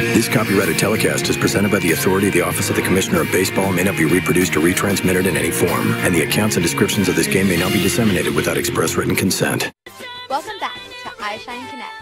This copyrighted telecast is presented by the authority of the Office of the Commissioner of Baseball and may not be reproduced or retransmitted in any form, and the accounts and descriptions of this game may not be disseminated without express written consent. Welcome back to iShine Connect.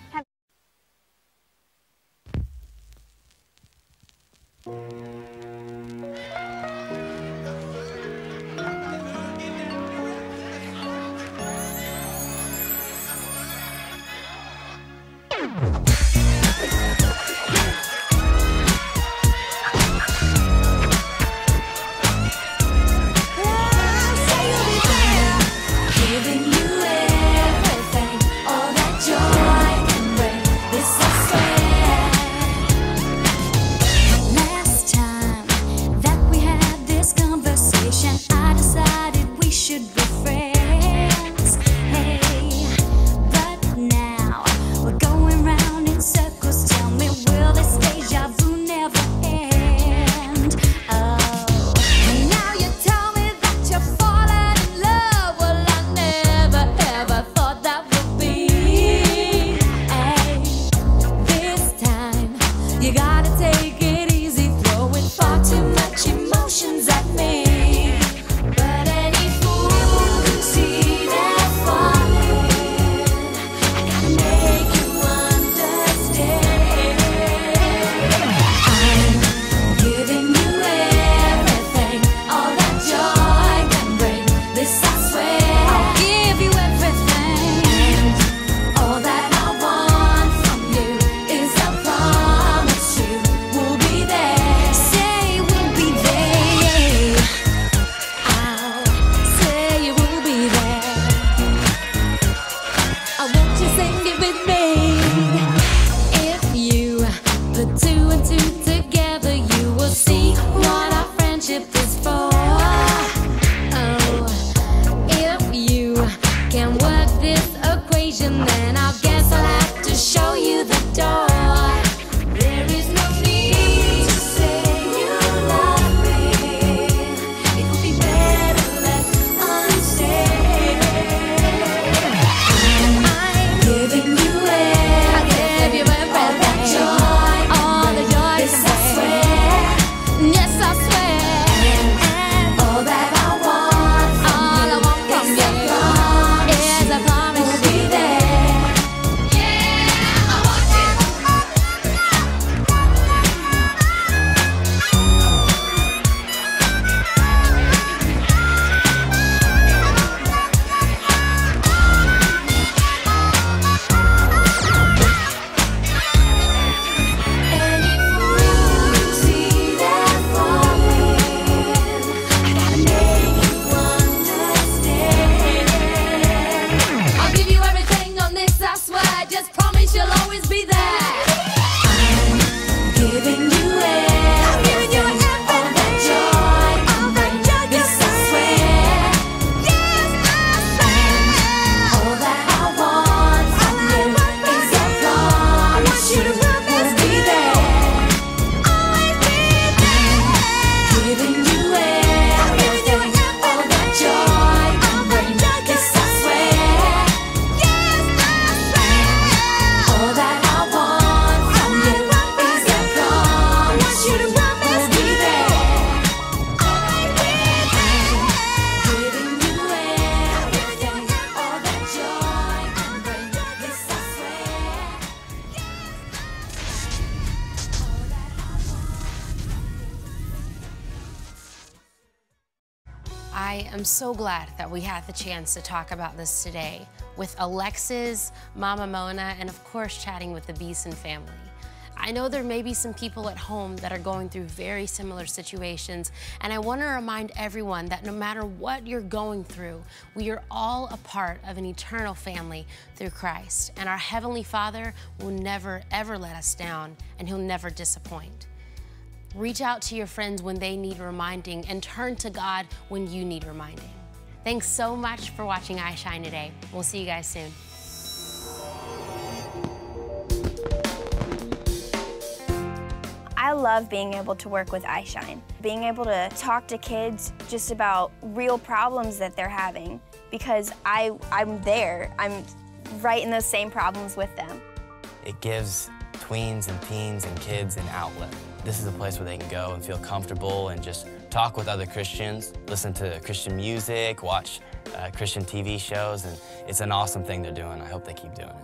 I am so glad that we had the chance to talk about this today with Alexis, Mama Mona, and of course chatting with the Beeson family. I know there may be some people at home that are going through very similar situations, and I want to remind everyone that no matter what you're going through, we are all a part of an eternal family through Christ, and our Heavenly Father will never, ever let us down, and He'll never disappoint. Reach out to your friends when they need reminding, and turn to God when you need reminding. Thanks so much for watching iShine today. We'll see you guys soon. I love being able to work with iShine, being able to talk to kids just about real problems that they're having, because I'm there. I'm right in those same problems with them. It gives tweens and teens and kids an outlet. This is a place where they can go and feel comfortable and just talk with other Christians, listen to Christian music, watch Christian TV shows, and it's an awesome thing they're doing. I hope they keep doing it.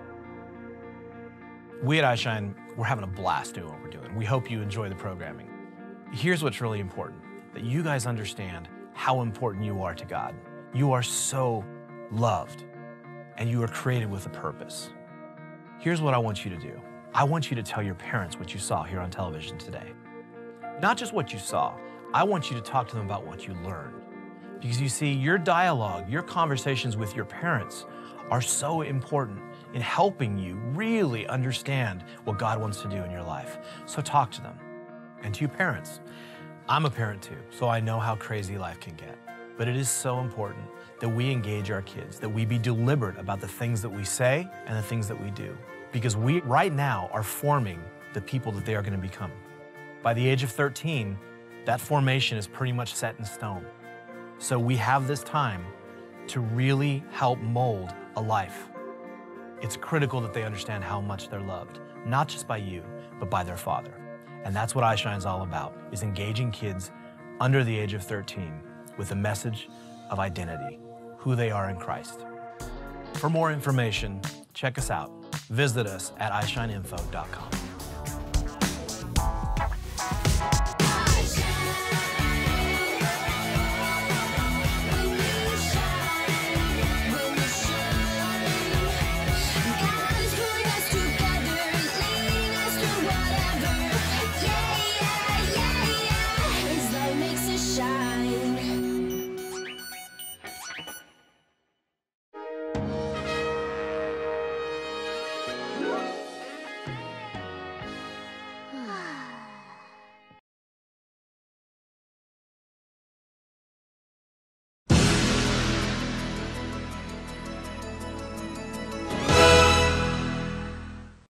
We at iShine, we're having a blast doing what we're doing. We hope you enjoy the programming. Here's what's really important, that you guys understand how important you are to God. You are so loved, and you are created with a purpose. Here's what I want you to do. I want you to tell your parents what you saw here on television today. Not just what you saw, I want you to talk to them about what you learned. Because you see, your dialogue, your conversations with your parents are so important in helping you really understand what God wants to do in your life. So talk to them. And to you parents, I'm a parent too, so I know how crazy life can get. But it is so important that we engage our kids, that we be deliberate about the things that we say and the things that we do. Because we, right now, are forming the people that they are going to become. By the age of 13, that formation is pretty much set in stone. So we have this time to really help mold a life. It's critical that they understand how much they're loved, not just by you, but by their Father. And that's what iShine's all about, is engaging kids under the age of 13 with a message of identity, who they are in Christ. For more information, check us out. Visit us at ishineinfo.com.